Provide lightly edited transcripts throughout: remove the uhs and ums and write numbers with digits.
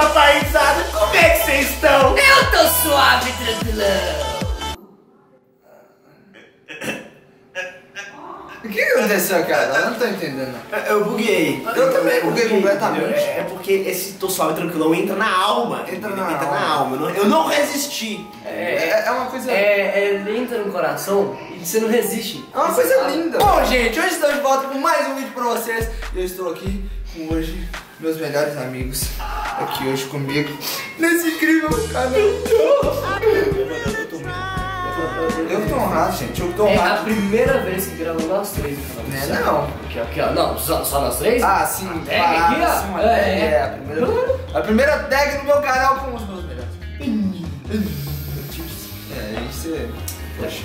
paisada, como é que vocês estão? Eu tô suave, tranquilão. O que aconteceu, cara? Eu não tô entendendo. Eu buguei. Eu também buguei completamente. É porque esse tô suave tranquilão entra na alma. Entra na alma. Eu não resisti. É uma coisa... Ele entra no coração e você não resiste. É uma coisa linda. Bom, gente, hoje estamos de volta com mais um vídeo pra vocês. E eu estou aqui com hoje meus melhores amigos aqui hoje comigo nesse incrível canal. Eu tô honrado, gente. Eu tô honrado. É a primeira vez que gravamos nós três no canal. Não. Aqui, ó. Não, só nós três? Ah, sim. Aqui, ó. A primeira tag no meu canal com os meus melhores. Isso é... Poxa,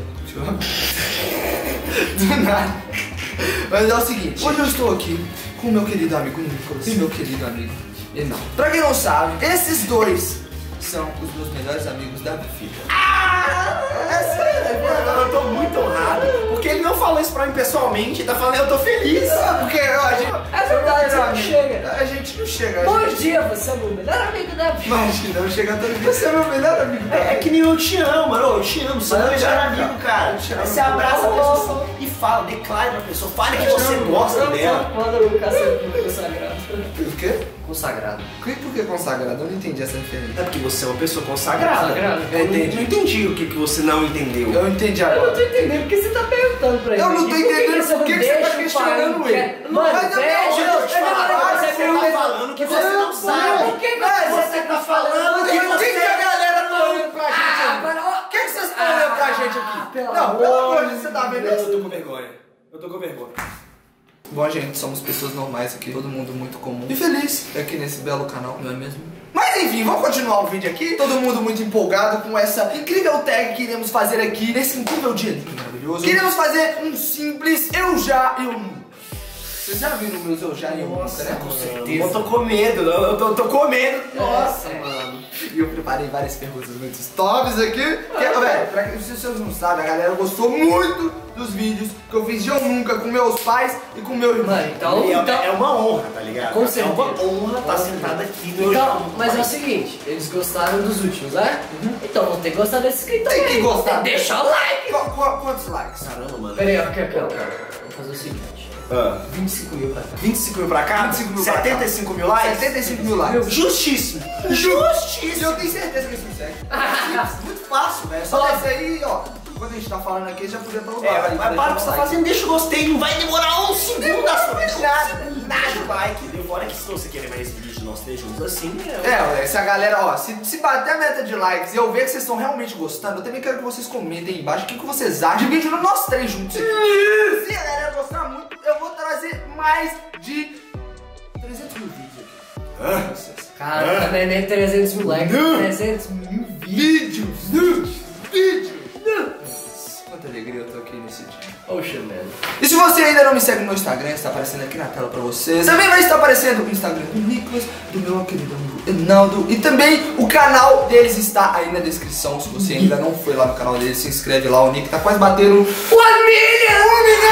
do nada. Mas é o seguinte, hoje eu estou aqui com o meu querido amigo Nicolas e meu querido amigo Enaldo. Pra quem não sabe, esses dois são os meus melhores amigos da vida. É sério, eu tô muito honrado. Porque ele não falou isso pra mim pessoalmente, tá falando eu tô feliz. Porque a gente... É verdade, você não chega. A gente não chega. Bom dia, você é meu melhor amigo da vida. Imagina, eu chego todo dia, você é meu melhor amigo. É que nem eu te amo, mano. Eu te amo, sou meu melhor amigo, cara. Aí você abraça a pessoa e fala, declare pra pessoa, fale que você gosta dela. Manda o consagrado. O quê? Consagrado. Por que consagrado? Eu não entendi essa referência. É porque você é uma pessoa consagrada. Consagrado. Eu não entendi o que você não entendeu. Eu entendi Eu não agora. tô entendendo porque você tá perguntando pra ele. Eu não tô entendendo por que você tá questionando ele. Mano, Mas eu deixa não eu te falar, você tá falando que você não sabe. Por que você tá falando O que a galera tá olhando pra gente aqui? O que vocês estão olhando pra gente aqui? Não, pelo amor de Deus, você tá vendo Eu isso? tô com vergonha. Eu tô com vergonha. Bom, gente, somos pessoas normais aqui, todo mundo muito comum e feliz aqui nesse belo canal, não é mesmo? Mas enfim, vamos continuar o vídeo aqui. Todo mundo muito empolgado com essa incrível tag que iremos fazer aqui nesse incrível dia lindo, maravilhoso. Queremos fazer um simples eu já, eu nunca. Vocês já viram meus eu já e eu nunca, né? Com certeza. Eu tô com medo, eu tô com medo. Nossa, mano. E eu preparei várias perguntas muito tops aqui. Velho, se vocês não sabem, a galera gostou muito dos vídeos que eu fiz de eu nunca com meus pais e com meu irmão. Mano, então... É uma honra, tá ligado? Com certeza. É uma honra estar sentado aqui no Então, mas é o seguinte, eles gostaram dos últimos, né? Então vão ter que gostar desse aqui também. Tem que gostar. Deixa o like. Quantos likes? Caramba, mano. Pera aí, ó, vou fazer o seguinte. 25 mil pra cá. 25 mil pra cá? 25 mil pra cá. 75 mil likes? 75 mil likes. Justíssimo. E eu tenho certeza que eles me seguem. Muito fácil, velho. Só descer aí, ó. Quando a gente tá falando aqui, já podia estar no lugar. Mas para o que você tá fazendo, deixa o gostei, não vai demorar um segundo da sua vida. Nada. O like, deu fora que se você querer mais vídeos de nós três juntos assim, Se a galera, ó, se bater a meta de likes e eu ver que vocês estão realmente gostando, eu também quero que vocês comentem aí embaixo o que vocês acham de vídeo no nós três juntos aqui. Se a galera gostar muito, eu vou trazer mais de 300 mil vídeos aqui. Cara, não é nem 300 mil likes, 300 mil vídeos. Vídeos! Quanta alegria eu tô aqui nesse dia. Poxa, mano. E se você ainda não me segue no meu Instagram, está aparecendo aqui na tela pra vocês. Também vai estar aparecendo o Instagram do Nicolas, do meu querido amigo Enaldo. E também o canal deles está aí na descrição. Se você ainda não foi lá no canal deles, se inscreve lá. O Nick tá quase batendo 1 milhão!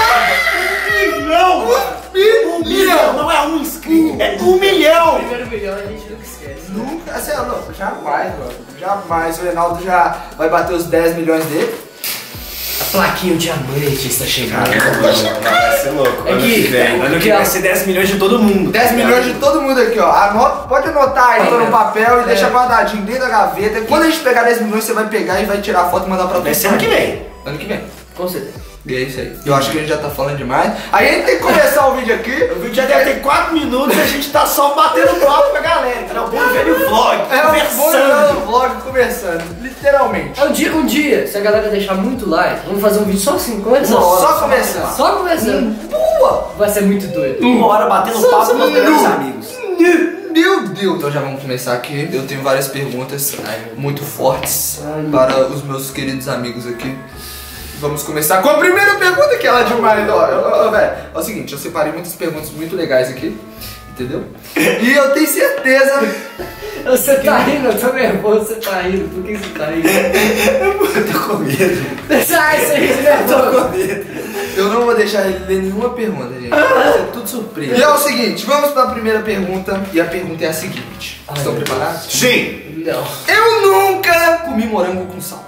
1 milhão! 1 milhão! Não é um inscrito, é 1 milhão! Primeiro milhão a gente nunca esquece. Nunca, assim, louco, jamais, mano. Jamais. O Enaldo já vai bater os 10 milhões dele. A plaquinha o diamante está chegando. Vai ser louco. Ano que vem. Ano que Aqui, ó. vai ser 10 milhões de todo mundo. 10 milhões de todo mundo aqui, ó. Anota, pode anotar aí no papel e deixa guardadinho dentro da gaveta. Quando a gente pegar 10 milhões, você vai pegar e vai tirar a foto e mandar pra Vai você. ser ano que vem. Ano que vem. Com certeza. E é isso aí. Eu acho que a gente já tá falando demais. Aí a gente tem que começar o vídeo aqui. O vídeo já deve ter 4 minutos e a gente tá só batendo papo com a galera. Então é um bom velho vlog, Conversando. Vlog conversando. Literalmente. Um dia, se a galera deixar muito like, vamos fazer um vídeo só assim, conversando. Só começando. Só conversando. Boa! Vai ser muito doido. Uma hora batendo papo com os melhores amigos. Meu Deus! Então já vamos começar aqui. Eu tenho várias perguntas muito fortes para os meus queridos amigos aqui. Vamos começar com a primeira pergunta, que ela é demais, ó. Velho, é o seguinte, eu separei muitas perguntas muito legais aqui, entendeu? E eu tenho certeza... Você tá rindo, eu tô nervoso, você tá rindo. Por que você tá rindo? Eu tô com medo. Sai, você ri de Eu tô nervoso. com medo. Eu não vou deixar ele ler nenhuma pergunta, gente. Vai ser tudo surpresa. E é o seguinte, vamos para a primeira pergunta. E a pergunta é a seguinte. Estão preparados? Sim! Não. Eu nunca comi morango com sal.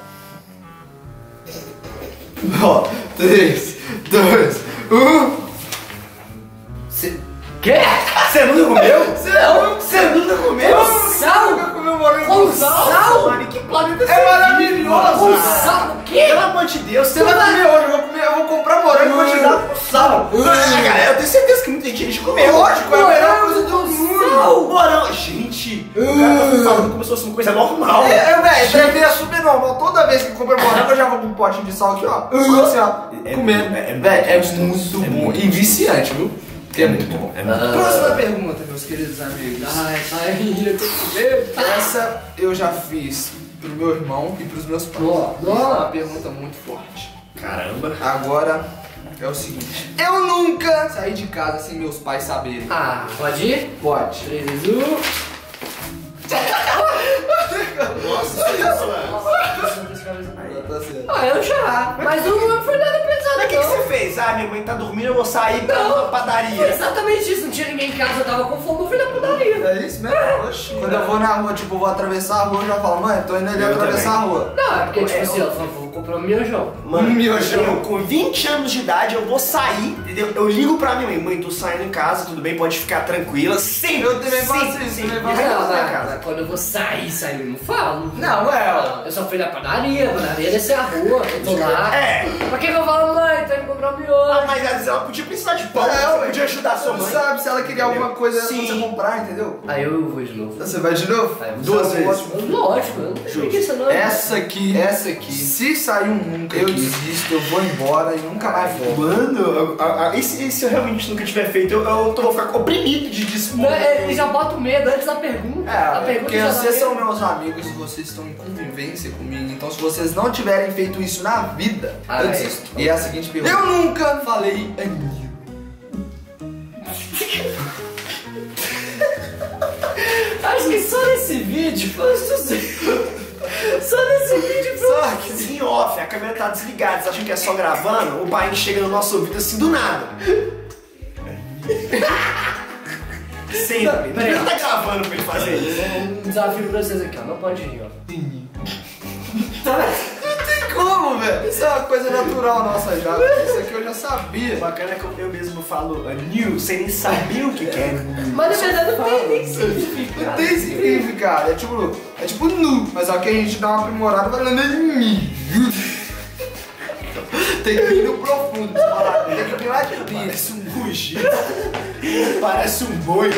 Ó, 3, 2, 1. Quê? Você nunca comeu? Você nunca comeu? Com sal? Nunca comeu morango Com com sal? sal? Mano, que planeta É maravilhoso! Com sal? O quê? Pelo amor de Deus, Você vai comer hoje, eu vou comprar morango e vou te dar com sal. Cara, eu tenho certeza que muita gente comeu. Lógico, é a melhor coisa do mundo. Morango. Gente, o cara tá falando como se fosse uma coisa normal. Velho, pra mim é super normal. Toda vez que eu compro morango, eu já vou com um potinho de sal aqui, ó. Só assim, ó. Comendo. Velho, é muito bom. E viciante, viu? Que é muito bom. Próxima pergunta, meus queridos amigos. Ai, eu tô com medo. Essa eu já fiz pro meu irmão e pros meus pais. Ó. É uma pergunta muito forte. Caramba. Agora é o seguinte. Eu nunca saí de casa sem meus pais saberem. Ah, pode ir? Pode. 3, 2, 1. Nossa, Tá certo. Ah, eu já. Mas não foi nada pesado, Mas o que não. você fez? Ah, minha mãe tá dormindo, eu vou sair pra uma Foi padaria. exatamente isso. Não tinha ninguém em casa, eu tava com fome, eu fui na padaria. É isso mesmo? Oxi. Quando eu vou na rua, tipo, vou atravessar a rua, eu já falo, mãe, tô indo ali Eu atravessar também. a rua. Não, é porque, tipo assim, eu só vou comprar um miojão. Mano, Miojão. eu com 20 anos de idade, eu vou sair, entendeu? Eu ligo pra minha mãe, mãe, tô saindo em casa, tudo bem, pode ficar tranquila. Sempre, Eu também faço sempre, isso, sempre. também faço Vai isso. pra Não, casa. quando eu vou sair, eu não falo. Não, é. Eu só fui na padaria descer a rua, eu tô lá. É. Pra que eu falo, mãe, tô indo comprar um miojo? Ah, mas às vezes ela podia precisar de pão, É, você ué. podia ajudar sua Você mãe. não sabe se ela queria alguma coisa pra Sim. você comprar, entendeu? Aí eu vou de novo. Você vai de novo? Aí eu vou. Duas vezes. Lógico, eu não tenho preguiça não. Essa aqui, se sair um nunca, eu desisto, eu vou embora e nunca mais volto. Mano, e se eu realmente nunca tiver feito, eu vou ficar oprimido de dispor. Não, ele já bota o medo antes da pergunta. a pergunta porque já dá vocês medo. são meus amigos e vocês estão em convivência comigo. Então, se vocês não tiverem feito isso na vida, Ah, eu é. desisto. E é a seguinte pergunta: eu nunca falei anil. Acho que só nesse vídeo, só nesse vídeo, Só que assim, em off, a câmera tá desligada, vocês acham que é só gravando? O pai chega no nosso ouvido assim do nada. Sempre. Peraí. Não tá gravando pra ele fazer isso. Um desafio pra vocês aqui, ó. Não pode rir, ó. Não tem como, velho. Isso é uma coisa natural nossa já. Isso aqui eu já sabia. O bacana é que eu mesmo falo new, sem nem saber o que é. Mas na verdade não tem nem Não significado. tem significado. É tipo nu. Mas aqui a gente dá uma aprimorada falando mi. Tem que ir no profundo. Tem que ir lá de dentro. Parece um rugido. Parece um boi.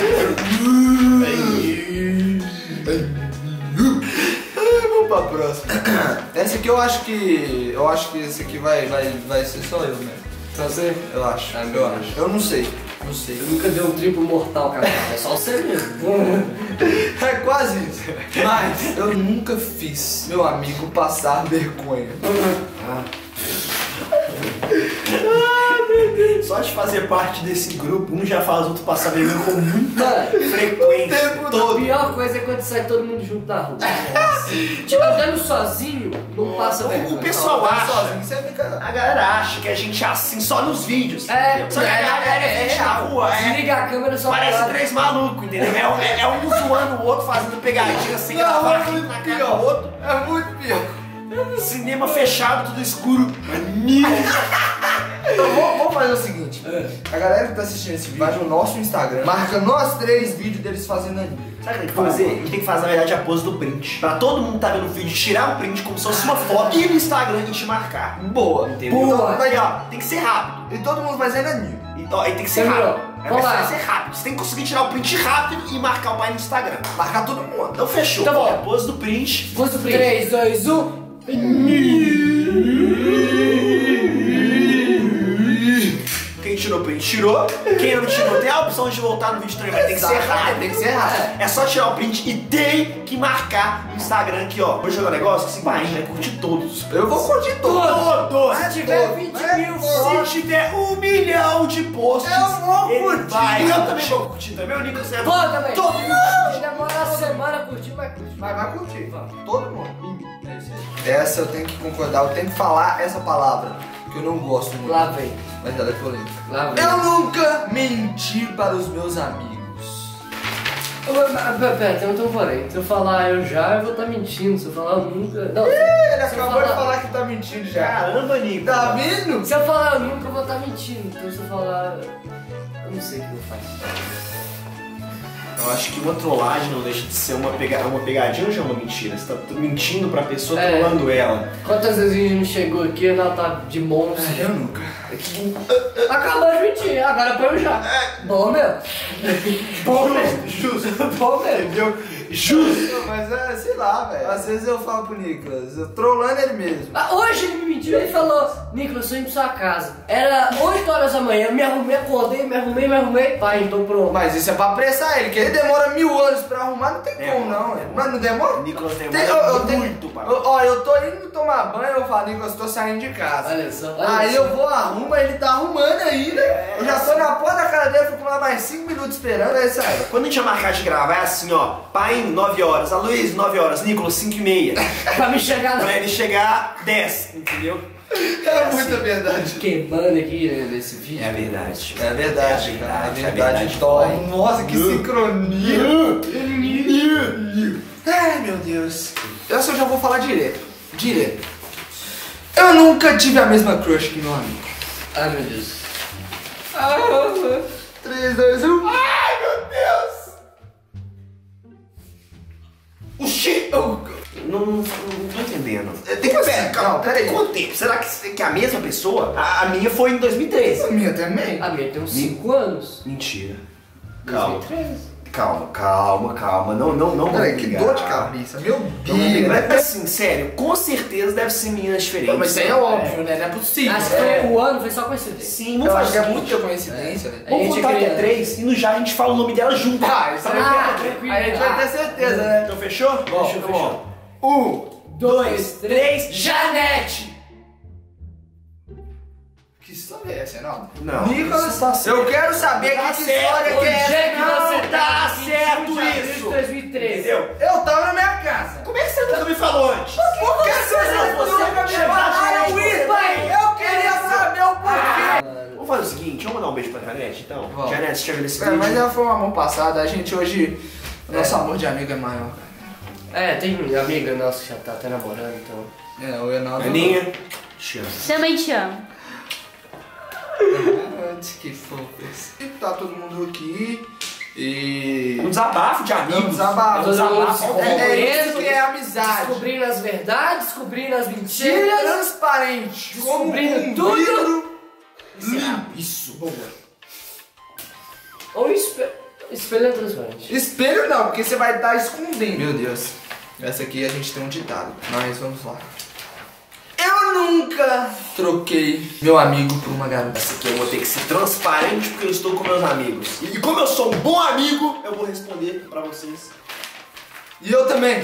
Vamos pra próxima. Essa aqui eu acho que esse aqui vai ser só eu, né? Só você? Eu acho. Ah, Eu acho. Eu não sei. Não sei. Você nunca deu um triplo mortal, cara. É só você mesmo. É quase isso. Mas eu nunca fiz meu amigo passar vergonha. Só de fazer parte desse grupo, um já faz outro passar vergonha com muita Mano, frequência. tempo a todo. pior coisa é quando sai todo mundo junto na rua. Tipo, andando sozinho, não passa vergonha. O pessoal acha, Sozinho, você fica. a galera acha que a gente é assim só nos vídeos. É, entendeu? Só que a galera é na rua, Desliga a câmera só parece pra- três malucos, entendeu? É um zoando o outro, fazendo pegadinha assim, Não, gravar é aqui muito na cara do pior. outro. É muito pior. Cinema fechado, tudo escuro. Então vamos fazer o seguinte. A galera que tá assistindo esse vídeo vai no nosso Instagram, marca nós 3 vídeos deles fazendo anime. Sabe o que tem que fazer? A gente tem que fazer, na verdade, a pose do print. Pra todo mundo que tá vendo o vídeo, tirar um print como se fosse uma foto e no Instagram e te marcar. Boa. Entendeu? Boa. Então, aí, ó, tem que ser rápido. E todo mundo fazendo anime. E, ó, e tem que ser Demorou. rápido. Vamos Vai lá. ser rápido. Você tem que conseguir tirar o print rápido e marcar o pai no Instagram. Marcar todo mundo. Então fechou. Tá bom. A pose do print. Pôs o print. 3, 2, 1. Quem tirou o print, tirou. Quem não tirou, tem a opção de voltar no vídeo também, mas tem que ser rápido. Tem que ser rápido. É só tirar o print e tem que marcar no Instagram aqui, ó. Vou jogar um negócio que se vai curtir todos. Eu vou curtir todos. Todos. Se tiver 20 mil Se tiver 1 milhão de posts, Eu vou ele curtir. vai. Eu também vou curtir também. O Nicolas é Pô, também. todo mundo. Se demorar uma semana a curtir, vai curtir. Mas vai curtir. Todo mundo. Essa eu tenho que concordar, eu tenho que falar essa palavra. que eu não gosto muito. Lá vem. Mas ela é polêmica. Lá vem. Eu nunca menti para os meus amigos. Pera, tem um porém. Se eu falar eu vou estar mentindo. Se eu falar eu nunca. Não, Ele se eu acabou de falar que tá mentindo já. Caramba, Nico. Tá vendo? se eu falar eu nunca, eu vou estar mentindo. Então se eu falar. Eu não sei o que eu faço. Eu acho que uma trollagem não deixa de ser uma pegadinha ou já é uma mentira? Você tá mentindo pra pessoa, trolando ela. Quantas vezes a gente chegou aqui e ela tá de monstro? Eu nunca. Acabou de mentir, agora põe o já. Bom, meu. Bom, meu. Justo. Bom, meu. Entendeu? Justo. Mas é, sei lá, velho. Às vezes eu falo pro Nicolas, eu trolando ele mesmo. Hoje ele me mentiu, ele falou: Nicolas, eu tô indo pra sua casa. Era 8 horas da manhã, me arrumei, acordei, me arrumei. Pai, então pronto. Mas isso é pra apressar ele, que ele demora 1000 anos pra arrumar, não tem como não. Mas não demora? Nicolas Eu demora muito, pai. Ó, eu tô indo tomar banho, eu falo, Nicolas, tô saindo de casa. Olha só. Aí eu vou, arrumo, ele tá arrumando ainda. Eu já tô na porta da cara dele, fico lá mais 5 minutos esperando, aí sai. Quando a gente ia marcar de gravar, é assim, ó. Pai, 9 horas. Aloysio, 9 horas. Nicolas, 5h30. Pra me chegar Pra ele chegar 10, entendeu? É muita verdade. queimando aqui nesse vídeo. É verdade. É verdade, cara. É verdade. dói. Nossa, que sincronia. Ai, meu Deus. Essa eu já vou falar direto. Eu nunca tive a mesma crush que meu amigo. Ai, meu Deus. 3, 2, 1. Ai, meu Deus! O shit! Não tô entendendo. Calma, peraí. Quanto tempo? Será que é a mesma pessoa? A minha foi em 2013. A minha também. A minha tem uns 5 anos. Mentira. Calma. 2013. Calma. Não. Peraí, que brigar. dor de cabeça. Meu Não vou brigar. Deus. Mas assim, sério, com certeza deve ser meninas diferentes. Mas isso aí é óbvio, né? Não é possível. Acho que foi o ano, foi só coincidência. Sim, Eu vamos acho que fazer é o seguinte. muita coincidência, né? A Vamos gente contar é até criança. 3 e no já a gente fala o nome dela junto. Isso aí tranquilo. a gente vai ter certeza, né? Então fechou? Fechou. 1, 2, 3, Janete! Que história é essa, Reinaldo? Não, Nicolas, isso tá certo. eu quero saber Tá que certo. história que Onde é é essa. que você tá tá? certo 21 de abril de isso. 2013. Entendeu? Eu tava na minha casa. Como é que você nunca me falou antes? Por que vocês nunca me falaram isso, pai? Eu queria saber o porquê. Vamos fazer o seguinte, vamos mandar um beijo pra Janete, então? Vamos. Janete, se tiver nesse É, mas vídeo... já foi um amor passado, a gente hoje... Nosso amor de amigo é maior. É, tem uma amiga nossa que já tá até namorando, então. É, o Reinaldo... Aninha, te amo. Também te amo. Que fofo. E tá todo mundo aqui e... Um desabafo de amigos. Um desabafo. Todo mundo se É isso que é amizade. Descobrindo as verdades, descobrindo as Ser mentiras, transparente. descobrindo como um tudo. livro. Isso, boa. ou espelho transparente. Espelho não, porque você vai estar escondendo. Meu Deus. Essa aqui a gente tem um ditado. Mas vamos lá. Eu nunca troquei meu amigo por uma garota. Essa aqui eu vou ter que ser transparente porque eu estou com meus amigos. E como eu sou um bom amigo, eu vou responder pra vocês. E eu também.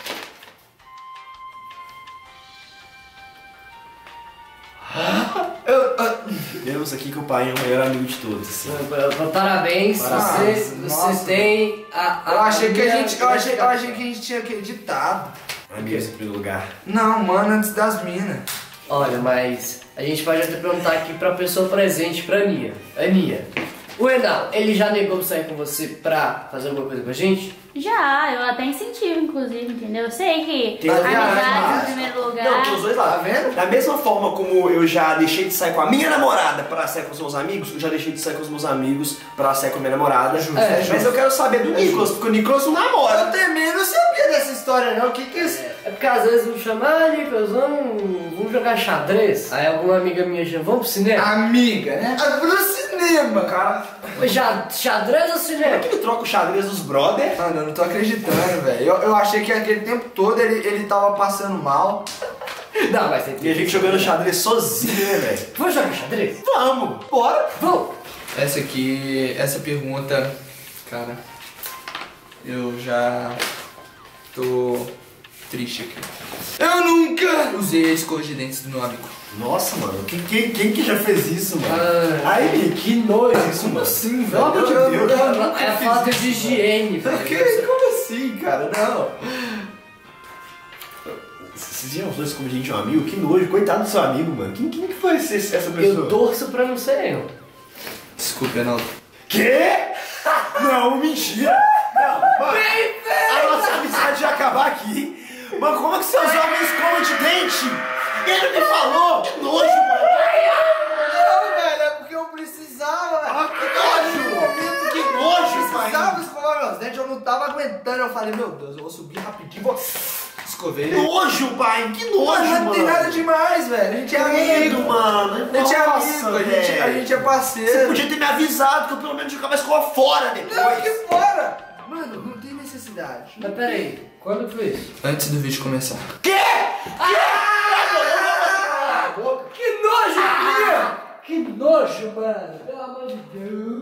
Vemos aqui que o pai é o maior amigo de todos. Assim. Parabéns, Parabéns. você Nossa. tem Eu achei que a gente, eu achei que a gente tinha acreditado. Amigos em primeiro lugar. Não, mano, antes das minas. Olha, mas a gente pode até perguntar aqui pra pessoa presente, pra Aninha. Aninha, o Reinaldo, ele já negou sair com você pra fazer alguma coisa com a gente? Já, eu até incentivo, inclusive, entendeu? Eu sei que Tem amizade em primeiro lugar. Não, tem os dois lados. Tá vendo? Da mesma forma como eu já deixei de sair com a minha namorada pra sair com os meus amigos, eu já deixei de sair com os meus amigos pra sair com a minha namorada. Mas eu quero saber do Nicolas, porque o Nicolas não namora. Eu também não sabia dessa história não. O que é isso? É porque às vezes me chamam, Nicolas, vamos jogar xadrez. Aí alguma amiga minha chama, vamos pro cinema? Amiga, né? Pro cinema. Cara, Xadrez ou cinema? ele troca o xadrez dos brother. Mano, eu não tô acreditando, velho. Eu achei que aquele tempo todo ele tava passando mal. Não, mas tem E a gente jogando xadrez sozinho, né, velho? Vamos jogar xadrez? Vamos, bora. Vamos! Essa pergunta, cara, eu já tô triste aqui. Eu nunca usei a escova de dentes do meu amigo. Nossa, mano, quem que já fez isso, mano? Ai, que nojo isso, Como mano. assim, Pelo amor de velho? Deus. É a falta de higiene, velho. Como assim, cara? Não. Vocês viram os dois como a gente é um amigo? Que nojo, coitado do seu amigo, mano. Quem que foi essa pessoa? Eu torço pra não ser eu. Desculpa, Reinaldo. Quê? Não, mentira! Não, mano, a nossa amizade ia acabar aqui. Mano, como é que seus homens escova de dente? Ele me falou! Que nojo, mano! Não, velho, é porque eu precisava, velho. Ah, que nojo! Que nojo, Eu pai! precisava escovar meus dentes, eu não tava aguentando. Eu falei, meu Deus, eu vou subir rapidinho, vou... Escovei. Que nojo, pai! Que nojo, mano! Não tem nada demais, velho. A gente é amigo, mano! A gente é Nossa, amigo, a velho. gente é parceiro. Você podia ter me avisado que eu pelo menos jogava a escova fora depois. Não, que fora! Mano, não tem necessidade. Mas peraí, quando foi isso? Antes do vídeo começar. Quê? Que nojo, Bia! Que nojo, mano! Pelo amor de Deus!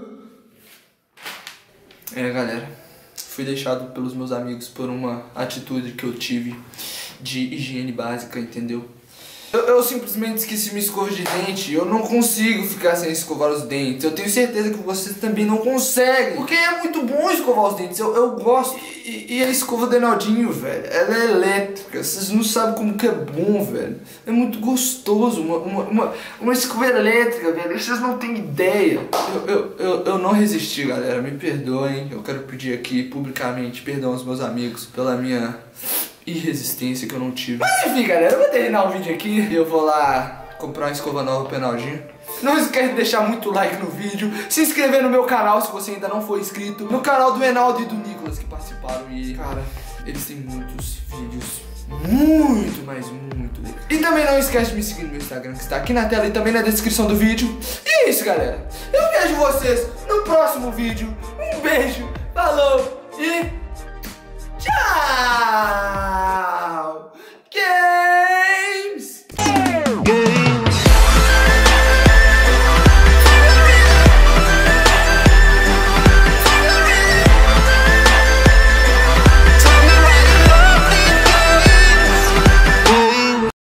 É, galera, fui deixado pelos meus amigos por uma atitude que eu tive de higiene básica, entendeu? Eu simplesmente esqueci minha escova de dente. Eu não consigo ficar sem escovar os dentes. Eu tenho certeza que vocês também não conseguem. Porque é muito bom escovar os dentes. Eu gosto. E a escova do Reinaldinho, velho, ela é elétrica. Vocês não sabem como que é bom, velho. É muito gostoso. Uma escova elétrica, velho. Vocês não têm ideia. Eu não resisti, galera. Me perdoem. Eu quero pedir aqui publicamente perdão aos meus amigos pela minha irresistência que eu não tive. Mas enfim, galera, eu vou terminar o vídeo aqui. Eu vou lá comprar uma escova nova pro Reinaldinho. Não esquece de deixar muito like no vídeo, se inscrever no meu canal se você ainda não for inscrito, no canal do Reinaldo e do Nicolas que participaram. E, cara, eles têm muitos vídeos muito, mas muito legais. E também não esquece de me seguir no meu Instagram, que está aqui na tela e também na descrição do vídeo. E é isso, galera. Eu vejo vocês no próximo vídeo. Um beijo, falou e...